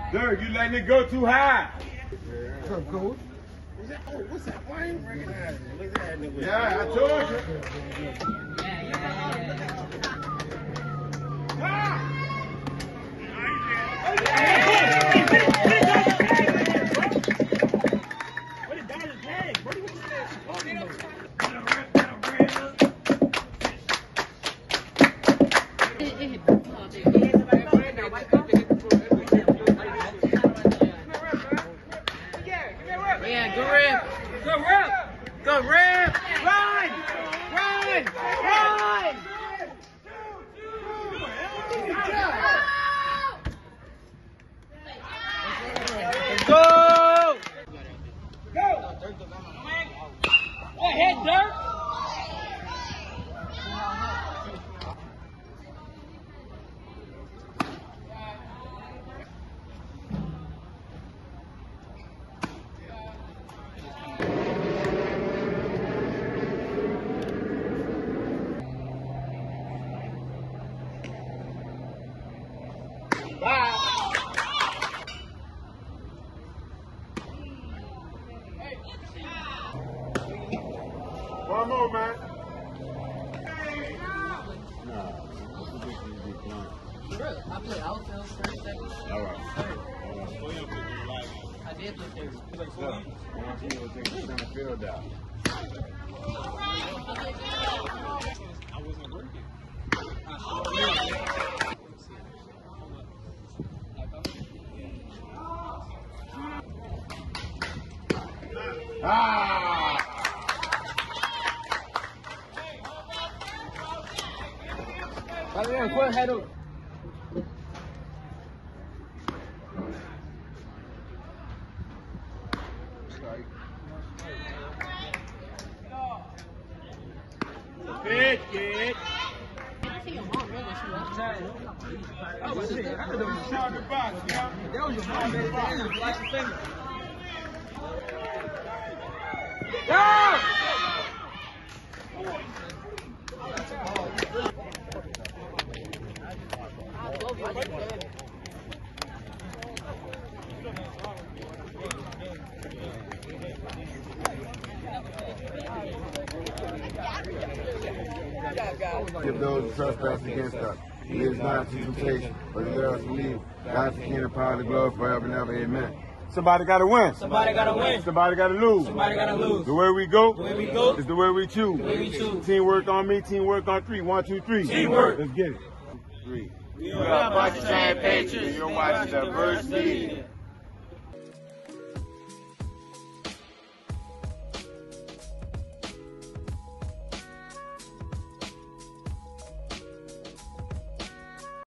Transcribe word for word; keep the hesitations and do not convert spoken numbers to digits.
Dirk, you letting it go too high. What's up, coach? Is that, oh, what's that? Why I ain't recognizing it? Look at that nigga. Yeah, I told you. Ah! Yeah, good rip. Good rip. Good rip. Run. Run. Run. Let's go. Go. Go ahead, Dirk. One more, man. I play outfield first, second. All right. I did play third. Look, I want you to take the center field down. I wasn't working. Ah! Right there, put head up. Pitch, kid. I see your mom really she was trying. I was saying, I could have shot the box, yeah. That was your mom, man. Damn, like your finger. Go! Give those trespass against us. Lead us not into temptation, but deliver us from evil. God's the king and power of the glory forever and ever. Amen. Somebody got to win. Somebody got to win. Somebody got to lose. Somebody got to lose. The way we go, The way we go is the way we choose. The way we choose. Teamwork on me, teamwork on three. One, two, three. Teamwork. Let's get it. Three. We are Pontchartrain Patriots. You're watching Diverse Media.